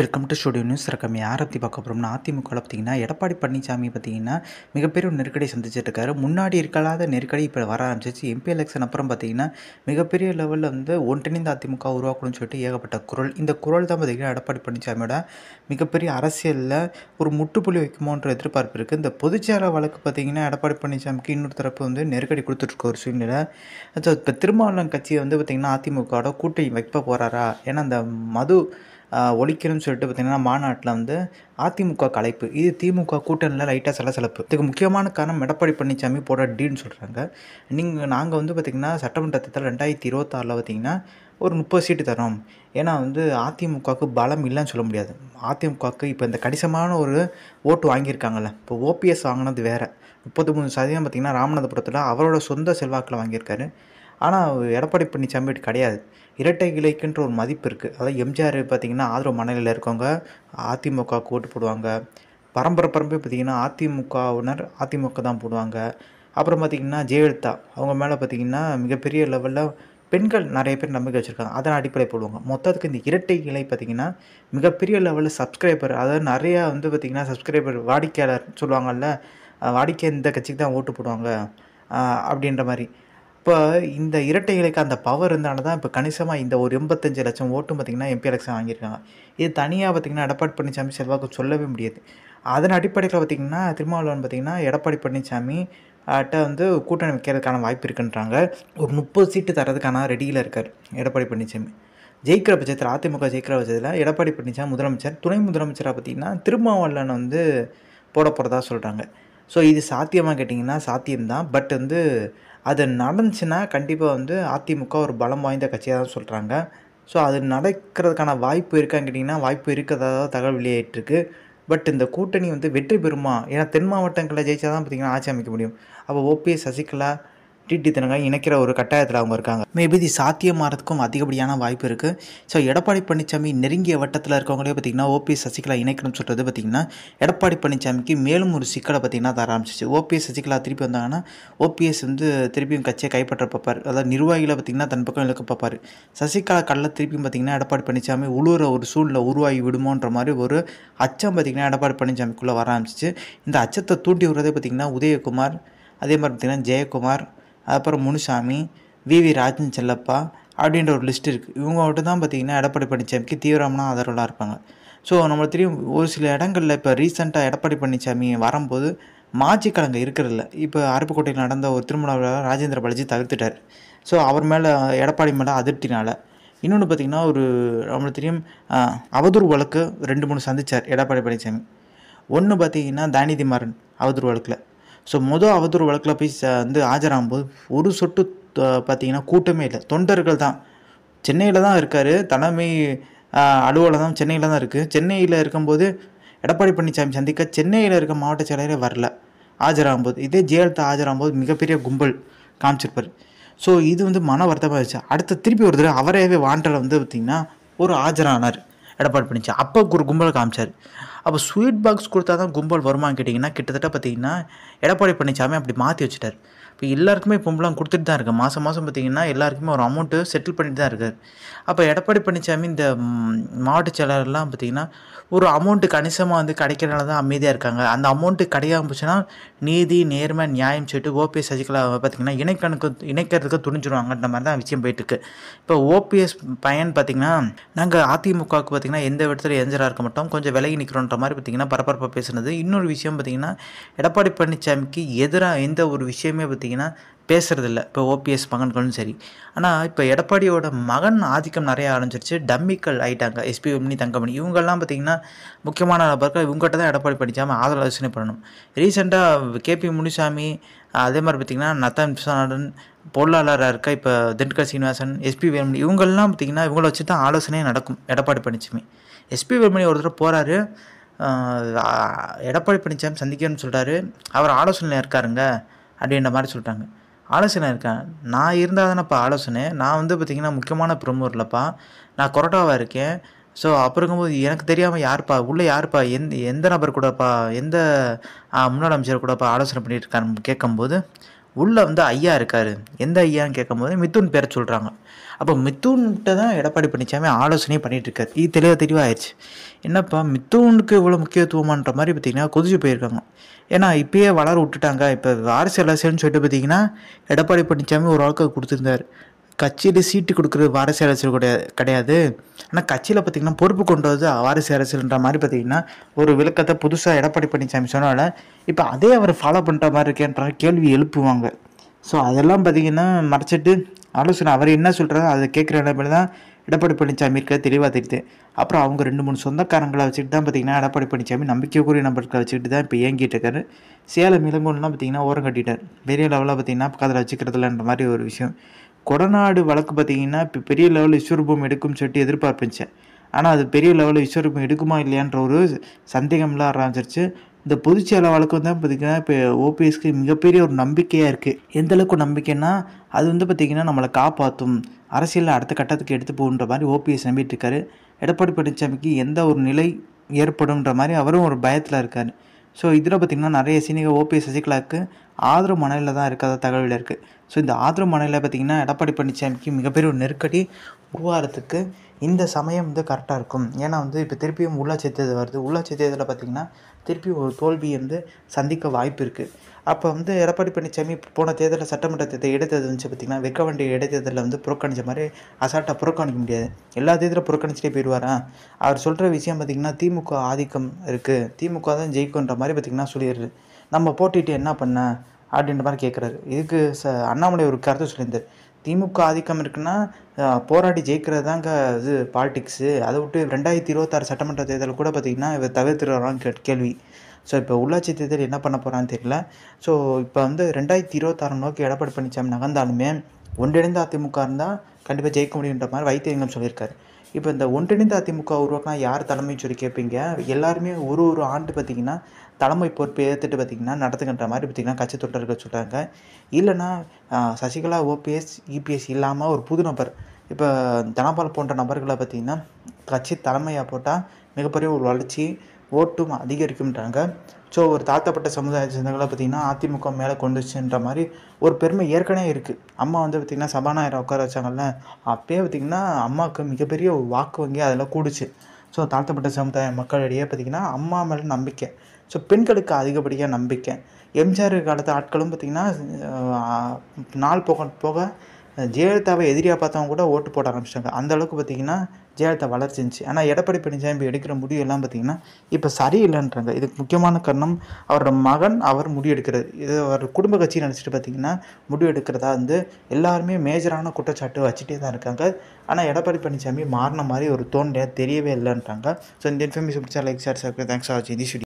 Welcome to studio news. ரகம் யாரை பற்றி பார்க்க போகிறோம்னா, அதிமுகவில் பார்த்தீங்கன்னா எடப்பாடி பழனிசாமி பார்த்தீங்கன்னா மிகப்பெரிய ஒரு நெருக்கடி சந்திச்சுட்டு இருக்காரு. முன்னாடி இருக்காத நெருக்கடி இப்போ வர ஆரம்பிச்சிச்சு. எம்பி எலெக்ஷன் அப்புறம் பார்த்தீங்கன்னா மிகப்பெரிய லெவலில் வந்து ஒன்றிணைந்த அதிமுக உருவாக்கணும்னு சொல்லிட்டு ஏகப்பட்ட குரல். இந்த குரல் தான் பார்த்தீங்கன்னா எடப்பாடி பழனிசாமியோட மிகப்பெரிய அரசியலில் ஒரு முற்றுப்புள்ளி வைக்குமோன்ற எதிர்பார்ப்பு இருக்குது. இந்த பொதுச்சேர வழக்கு பார்த்தீங்கன்னா எடப்பாடி பழனிசாமிக்கு இன்னொரு தரப்பு வந்து நெருக்கடி கொடுத்துட்ருக்க ஒரு சூழ்நிலை. இப்போ திருமாவளவன் கட்சியை வந்து பார்த்திங்கன்னா அதிமுகவோட கூட்டணி வைக்க போகிறாரா? ஏன்னா அந்த மது ஒழிக்கணும்னு சொல்லிட்டு பார்த்திங்கன்னா மாநாட்டில் வந்து அதிமுக கலைப்பு. இது திமுக கூட்டணியில் லைட்டாக சலசலப்பு. இதுக்கு முக்கியமான காரணம் எடப்பாடி பழனிசாமி போட டீல்னு சொல்கிறாங்க. நாங்கள் வந்து பார்த்திங்கன்னா சட்டமன்ற தேர்தல் 2026 பார்த்திங்கன்னா ஒரு 30 சீட்டு தரோம். ஏன்னா வந்து அதிமுகவுக்கு பலம் இல்லைன்னு சொல்ல முடியாது. அதிமுகவுக்கு இப்போ இந்த கணிசமான ஒரு ஓட்டு வாங்கியிருக்காங்கல்ல. இப்போ ஓபிஎஸ் வாங்கினது வேறு. 33% பார்த்திங்கன்னா ராமநாதபுரத்தில் அவரோட சொந்த செல்வாக்கில் வாங்கியிருக்காரு. ஆனால் எடப்பாடி பழனிசாமி கிடையாது. இரட்டை இலைக்குன்ற ஒரு மதிப்பு இருக்குது. அதாவது எம்ஜிஆர் பார்த்திங்கன்னா ஆதரவு மனநிலையில் இருக்கவங்க அதிமுகவுக்கு ஓட்டு போடுவாங்க. பரம்பரை பார்த்திங்கன்னா அதிமுகவினர் அதிமுக தான் போடுவாங்க. அப்புறம் பார்த்திங்கன்னா ஜெயலலிதா அவங்க மேலே பார்த்திங்கன்னா மிகப்பெரிய லெவலில் பெண்கள் நிறைய பேர் நம்பிக்கை வச்சுருக்காங்க. அதன் அடிப்படையில் போடுவாங்க. மொத்தத்துக்கு இந்த இரட்டை இலை பார்த்திங்கன்னா மிகப்பெரிய லெவலில் சப்ஸ்கிரைபர், அதாவது நிறையா வந்து பார்த்திங்கன்னா சப்ஸ்கிரைபர் வாடிக்கையாளர் சொல்லுவாங்கள்ல, வாடிக்கை இந்த கட்சிக்கு தான் ஓட்டு போடுவாங்க அப்படின்ற மாதிரி. இப்போ இந்த இரட்டை இலைக்கு அந்த பவர் இருந்தனால தான் இப்போ கணிசமாக இந்த ஒரு 85 லட்சம் ஓட்டும் பார்த்திங்கன்னா எம்பி எலெக்ஷன் வாங்கியிருக்காங்க. இது தனியாக பார்த்திங்கன்னா எடப்பாடி பழனிசாமி செல்வாக்கு சொல்லவே முடியாது. அதன் அடிப்படையில் பார்த்திங்கன்னா திருமாவளவன் பார்த்திங்கன்னா எடப்பாடி பழனிசாமி வந்து கூட்டணி வைக்கிறதுக்கான வாய்ப்பு இருக்குன்றாங்க. ஒரு 30 சீட்டு தரதுக்கான ரெடியில் இருக்கார் எடப்பாடி பழனிசாமி. ஜெயிக்கிற பட்சத்தில் அதிமுக ஜெயிக்கிற பட்சத்தில் எடப்பாடி பழனிசாமி முதலமைச்சர், துணை முதலமைச்சராக பார்த்திங்கன்னா திருமாவளவன் வந்து போட போகிறதா சொல்கிறாங்க. ஸோ இது சாத்தியமாக கேட்டிங்கன்னா சாத்தியம்தான். பட் வந்து அது நடந்துச்சுன்னா கண்டிப்பாக வந்து அதிமுக ஒரு பலம் வாய்ந்த கட்சியாக தான் சொல்கிறாங்க. ஸோ அது நடக்கிறதுக்கான வாய்ப்பு இருக்கான்னு கேட்டிங்கன்னா வாய்ப்பு இருக்கிறதா தகவல் வெளியேற்றிருக்கு. பட் இந்த கூட்டணி வந்து வெற்றி பெறுமா? ஏன்னா தென் மாவட்டங்களில் ஜெயிச்சா தான் பார்த்திங்கன்னா ஆட்சி அமைக்க முடியும். அப்போ ஓபிஎஸ், சசிகலா, டிடி தினகரன் இணைக்கிற ஒரு கட்டாயத்தில் அவங்க இருக்காங்க. மேபி இது சாத்தியமாகிறதுக்கும் அதிகப்படியான வாய்ப்பு இருக்குது. ஸோ எடப்பாடி பழனிசாமி நெருங்கிய வட்டத்தில் இருக்கவங்களே பார்த்திங்கன்னா ஓபிஎஸ், சசிகலா இணைக்கணும்னு சொல்கிறது பார்த்திங்கன்னா எடப்பாடி பழனிசாமிக்கு மேலும் ஒரு சிக்கலை பார்த்திங்கன்னா தர ஆரம்பிச்சிச்சு. ஓபிஎஸ், சசிகலா திருப்பி வந்தாங்கன்னா ஓபிஎஸ் வந்து திருப்பியும் கட்சியை கைப்பற்ற பார்ப்பார். அதாவது நிர்வாகிகளை பார்த்திங்கன்னா தன் பக்கம் இழுக்க பார்ப்பார். சசிகலா கடலில் திருப்பியும் பார்த்திங்கன்னா எடப்பாடி பழனிசாமி உழுவுற ஒரு சூழ்நிலை உருவாகி விடுமோன்ற மாதிரி ஒரு அச்சம் பார்த்திங்கன்னா எடப்பாடி பழனிசாமிக்குள்ளே வர ஆரம்பிச்சிச்சு. இந்த அச்சத்தை தூண்டி விடுறதே பார்த்திங்கன்னா உதயகுமார், அதே மாதிரி பார்த்திங்கன்னா ஜெயக்குமார், அப்புறம் முனுசாமி, விவி ராஜன் செல்லப்பா அப்படின்ற ஒரு லிஸ்ட் இருக்குது. இவங்க மட்டும் தான் பார்த்திங்கன்னா எடப்பாடி பழனிசாமிக்கு தீவிரமான ஆதரவாக இருப்பாங்க. ஸோ நம்மளுக்கு தெரியும் ஒரு சில இடங்களில் இப்போ ரீசெண்டாக எடப்பாடி பழனிசாமி வரும்போது மாஜிக்கலங்க இருக்கிறதில்ல. இப்போ அருப்புக்கோட்டையில் நடந்த ஒரு திருமண விழாவை ராஜேந்திர பாலாஜி தவிர்த்துட்டார். ஸோ அவர் மேலே எடப்பாடி மேலே அதிருப்தினால. இன்னொன்று பார்த்திங்கன்னா ஒரு நம்மளுக்கு தெரியும் அவதூறு வழக்கு 2-3 சந்தித்தார் எடப்பாடி பழனிசாமி. ஒன்று பார்த்திங்கன்னா தானிதிமாறன் அவதூறு வழக்கில். ஸோ அவதூறு வழக்கில் போய் வந்து ஆஜராகும்போது ஒரு சொட்டு பார்த்திங்கன்னா கூட்டமே இல்லை, தொண்டர்கள் தான். சென்னையில் தான் இருக்கார், தலைமை அலுவலகம் சென்னையில் தான் இருக்குது. சென்னையில் இருக்கும்போது எடப்பாடி பழனிசாமி சந்திக்க சென்னையில் இருக்க மாவட்ட செயலரே வரல ஆஜராகும்போது. இதே ஜெயலலிதா ஆஜராகும்போது மிகப்பெரிய கும்பல் காமிச்சிருப்பார். ஸோ இது வந்து மன வருத்தமாக இருந்துச்சு. அடுத்த திருப்பி ஒரு தடவை அவரேவே வாண்டரில் வந்து பார்த்திங்கன்னா ஒரு ஆஜரானார் எடப்பாடி பழனிசாமி. அப்போ ஒரு கும்பலை காமிச்சார். அப்போ ஸ்வீட் பாக்ஸ் கொடுத்தா தான் கும்பல் வருமானு கேட்டிங்கன்னா கிட்டத்தட்ட பார்த்திங்கன்னா எடப்பாடி பழனிசாமி அப்படி மாற்றி வச்சுட்டார். இப்போ எல்லாருக்குமே பொம்பளம் கொடுத்துட்டு தான் இருக்குது. மாதம் பார்த்திங்கன்னா எல்லாருக்குமே ஒரு அமௌண்ட்டு செட்டில் பண்ணிட்டு தான் இருக்கார். அப்போ எடப்பாடி பழனிசாமி இந்த மாவட்ட செயலாளர்லாம் பார்த்திங்கன்னா ஒரு அமௌண்ட்டு கணிசமாக வந்து கிடைக்கிறனால தான் அமைதியாக இருக்காங்க. அந்த அமௌண்ட்டு கிடைக்காம போச்சுன்னா நீதி, நேர்மை, நியாயம் சொல்லிட்டு ஓபிஎஸ், சசிகலா பார்த்திங்கன்னா இணைக்கிறதுக்கு துணிஞ்சிருவாங்கன்ற மாதிரி தான் விஷயம் போயிட்டுருக்கு. இப்போ ஓபிஎஸ் பையன் பார்த்திங்கன்னா நாங்கள் அதிமுகவுக்கு பார்த்திங்கன்னா எந்த விதத்தில் எஞ்சராக இருக்க மாட்டோம், கொஞ்சம் விலகி நிற்கிறோன்ற மாதிரி பார்த்திங்கன்னா பரபரப்பாக பேசுனது. இன்னொரு விஷயம் பார்த்திங்கன்னா எடப்பாடி பழனிசாமிக்கு எதிராக எந்த ஒரு விஷயமே பார்த்திங்கன்னா பேசுகிறதில்ல. இப்போ ஓபிஎஸ் மகன்களும் சரி. ஆனால் இப்போ எடப்பாடியோட மகன் ஆதிக்கம் நிறைய ஆரம்பிச்சிருச்சு. டம்மிக்கள் ஆகிட்டாங்க. எஸ்பி வேலுமணி, தங்கமணி இவங்கெல்லாம் பார்த்திங்கன்னா முக்கியமான நபர்கள். இவங்ககிட்ட தான் எடப்பாடி பழனிசாமி ஆலோசனை பண்ணணும். ரீசெண்டாக கேபி முனுசாமி, அதே மாதிரி பார்த்திங்கன்னா நத்தன் விஸ்வநாதன், பொருளாளராக இருக்க இப்போ திண்டுக்கல் சீனிவாசன், எஸ்பி வேலுமணி இவங்கெல்லாம் பார்த்திங்கன்னா இவங்கள வச்சு தான் ஆலோசனையே நடக்கும் எடப்பாடி பழனிசாமி. எஸ்பி வேலுமணி ஒரு தடவை போகிறாரு, எடப்பாடி பழனிசாமி சந்திக்கணும்னு சொல்கிறாரு. அவர் ஆலோசனையில் இருக்காருங்க அப்படின்ற மாதிரி சொல்லிட்டாங்க. ஆலோசனை இருக்கேன், நான் இருந்தால் தானேப்பா ஆலோசனை, நான் வந்து பார்த்திங்கன்னா முக்கியமான பிரமுகர்லப்பா, நான் கொரோட்டாவாக இருக்கேன். ஸோ அப்புறங்கும்போது எனக்கு தெரியாமல் யாருப்பா உள்ளே யாருப்பா எந்த நபர் கூடப்பா எந்த முன்னாள் அமைச்சர் கூடப்பா ஆலோசனை பண்ணிட்டு இருக்காருன்னு கேட்கும்போது உள்ளே வந்து ஐயா இருக்கார். எந்த ஐயான்னு கேட்கும்போது மிதுன் பேரை சொல்கிறாங்க. அப்போ மிதுன்கிட்ட தான் எடப்பாடி பழனிசாமி ஆலோசனையும் பண்ணிகிட்ருக்காரு. இது தெளிவாகிடுச்சு. என்னப்பா மித்தவனுக்கு இவ்வளோ முக்கியத்துவமான்ற மாரி பார்த்தீங்கன்னா, கொதிச்சு போயிருக்காங்க. ஏன்னா, இப்பயே வளர விட்டுட்டாங்க. இப்ப வாரிசு அரசியல்னு சொல்லிட்டு பார்த்தீங்கன்னா, எடப்பாடி பழனிசாமி ஒரு ஆளுக்கு குடுத்திருந்தாரு. கட்சியில சீட்டு குடுக்குறது வாரிசு அரசியல் கிடையாது. ஆனா, கட்சியில பார்த்தீங்கன்னா, பொறுப்பு கொண்டு வந்து வாரிசு அரசியல்ன்ற மாரி பார்த்தீங்கன்னா, ஒரு விளக்கத்த புதுசா எடப்பாடி பழனிசாமி சொன்னனால, இப்ப அதே அவர் ஃபாலோ பண்ற மாரி இருக்கேன்ற கேள்வி எழுப்புவாங்க. ஸோ, அதெல்லாம் பார்த்தீங்கன்னா, மறைச்சிட்டு ஆலோசனை அவர் என்ன சொல்றாரோ அத கேட்குற நிலைமையில தான் எடப்பாடி பழனிசாமி இருக்கிறது தெளிவா தெரியுது. அப்புறம் அவங்க 2, 3 சொந்தக்காரங்கள வச்சுக்கிட்டு தான் பார்த்தீங்கன்னா, எடப்பாடி பழனிசாமி நம்பிக்கைக்குரிய நபர்கள வச்சுக்கிட்டு தான் இப்ப இயங்கிட்டு இருக்காரு. சேலம், இளங்கோவன்லாம் பார்த்தீங்கன்னா ஓரம் கட்டிட்டாரு. பெரிய லெவல்ல பார்த்தீங்கன்னா, பக்கத்துல வச்சுக்கிறது இல்லன்ற மாரி ஒரு விஷயம். கொடநாடு வழக்கு பார்த்தீங்கன்னா, இப்ப பெரிய லெவல்ல விஸ்வரூபம் எடுக்கும்னு சொல்லிட்டு எதிர்பார்ப்பு இருந்துச்சு. ஆனா, அது பெரிய லெவல்ல விஸ்வரூபம் எடுக்குமா இல்லையான்ற ஒரு சந்தேகம்லாம் ஆரம்பிச்சிருச்சு. இந்த பொதுச் செயலர் வழக்கு வந்து பார்த்தீங்கன்னா, இப்ப ஓபிஎஸ்க்கு மிகப்பெரிய ஒரு நம்பிக்கையா இருக்கு. எந்த அளவுக்கு நம்பிக்கைன்னா, அது வந்து பார்த்தீங்கன்னா, நம்மள காப்பாத்தும். அரசியல்ல அடுத்த கட்டத்துக்கு எடுத்து போகுன்ற மாரி ஓபிஎஸ் நம்பிட்டு இருக்காரு. எடப்பாடி பழனிசாமிக்கு எந்த ஒரு நிலை ஏற்படும்ன்ற மாரி அவரும் ஒரு பயத்துல இருக்காரு. ஸோ, இதில பார்த்தீங்கன்னா, நெறைய சீனியர் ஓபிஎஸ் சசிகலாவுக்கு ஆதரவு மனநிலையில தான் இருக்கறதா தகவல் இருக்கு. ஸோ, இந்த ஆதரவு மனநிலை பார்த்தீங்கன்னா, எடப்பாடி பழனிசாமிக்கு மிகப்பெரிய ஒரு நெருக்கடி உருவாகுறதுக்கு இந்த சமயம் வந்து கரெக்ட்டா இருக்கும். ஏன்னா வந்து இப்ப திருப்பியும் உள்ளாட்சி தேர்தல் வருது. உள்ளாட்சி தேர்தல்ல பார்த்தீங்கன்னா, திருப்பி ஒரு தோல்விய வந்து சந்திக்க வாய்ப்பு இருக்கு. அப்ப வந்து எடப்பாடி பழனிசாமி போன தேர்தல்ல சட்டமன்ற தேர்தல் இடைத்தேர்தல் இருந்துச்சு பார்த்தீங்கன்னா, வைக்க வேண்டிய இடைத்தேர்தல்ல வந்து புறக்கணிச்ச மாரி அசால்ட்டா புறக்கணிக்க முடியாது. எல்லா தேர்தலும் புறக்கணிச்சுட்டே போயிருவாரா? அவர் சொல்ற விஷயம் பார்த்தீங்கன்னா, திமுக ஆதிக்கம் இருக்கு. திமுக தான் ஜெயிக்குன்ற மாரி பார்த்தீங்கன்னா சொல்லிருது. நம்ம போட்டிட்டு என்ன பண்ண? அப்படின்ற மாரி கேட்குறாரு. இதுக்கு அண்ணாமலை ஒரு கருத்து சொல்லியிருந்தாரு. திமுக ஆதிக்கம் இருக்குன்னா, போராடி ஜெயிக்கிறது தாங்க இது பாலிடிக்ஸு. அத விட்டு 2026 சட்டமன்ற தேர்தல் கூட பார்த்தீங்கன்னா, இவர் தவிர்த்துடுவாரான்னு கேள்வி. ஸோ, இப்போ உள்ளாட்சி தேர்தல் என்ன பண்ண போறான்னு தெரியல. ஸோ, இப்போ வந்து 2026 நோக்கி எடப்பாடி பழனிசாமி நகர்ந்தாலுமே, ஒன்றிணைந்த அதிமுக இருந்தா கண்டிப்பா ஜெயிக்க முடியுன்ற மாரி வைத்திலிங்கம் சொல்லியிருக்காரு. இப்ப இந்த ஒன்றிணைந்த அதிமுக உருவாக்குனா யார் தலைமைன்னு சொல்லி கேட்பீங்க. எல்லாருமே ஒரு ஒரு ஆண்டு பார்த்தீங்கன்னா, தலைமை பொறுப்பை ஏத்துட்டு பார்த்தீங்கன்னா, நடத்துங்கன்ற மாரி பார்த்தீங்கன்னா, கட்சி தொண்டர்கள் சொல்றாங்க. இல்லன்னா சசிகலா, ஓபிஎஸ், இபிஎஸ் இல்லாம ஒரு புது நபர், இப்ப தனபால் போன்ற நபர்கள பார்த்தீங்கன்னா, கட்சி தலைமையா போட்டா மிகப்பெரிய ஒரு வளர்ச்சி, ஓட்டும் அதிகரிக்கும்ன்றாங்க. ஸோ, ஒரு தாழ்த்தப்பட்ட சமுதாயத்த சேர்ந்தவங்கள பார்த்தீங்கன்னா, அதிமுக மேல கொண்டுச்சுன்ற மாரி ஒரு பெருமை ஏற்கனவே இருக்கு. அம்மா வந்து பார்த்தீங்கன்னா, சபாநாயகர உட்கார வச்சாங்கல்ல, அப்பயே பார்த்தீங்கன்னா, அம்மாவுக்கு மிகப்பெரிய ஒரு வாக்கு வங்கி அதில கூடுச்சு. ஸோ, தாழ்த்தப்பட்ட சமுதாய மக்களிடையே பார்த்தீங்கன்னா, அம்மா மேல நம்பிக்கை. ஸோ, பெண்களுக்கு அதிகப்படியா நம்பிக்கை. எம்ஜிஆர் காலத்து ஆட்களும் பார்த்தீங்கன்னா, நாள் போக போக ஜெயலலிதாவ எதிரியா பார்த்தவங்க கூட ஓட்டு போட ஆரம்பிச்சுட்டாங்க. அந்த அளவுக்கு பார்த்தீங்கன்னா, ஜெயலலிதா வளர்ச்சி இருந்துச்சு. ஆனா, எடப்பாடி பழனிசாமி எடுக்கிற முடிவு எல்லாம் பார்த்தீங்கன்னா, இப்ப சரியில்லன்றாங்க. இதுக்கு முக்கியமான காரணம் அவரோட மகன் அவர் முடிவு எடுக்கிறது. இது அவர் குடும்ப கட்சின்னு நெனச்சுட்டு பார்த்தீங்கன்னா, முடிவு எடுக்கிறதா வந்து எல்லாருமே மேஜரான குற்றச்சாட்டு வச்சுட்டே தான் இருக்காங்க. ஆனா, எடப்பாடி பழனிசாமி மாறுன மாரி ஒரு தெரியவே இல்லன்றாங்க. ஸோ, இந்த இன்ஃபர்மேஷன் பிடிச்சா like, share, subscribe. Thanks for வாட்சிங் திஸ் வீடியோ.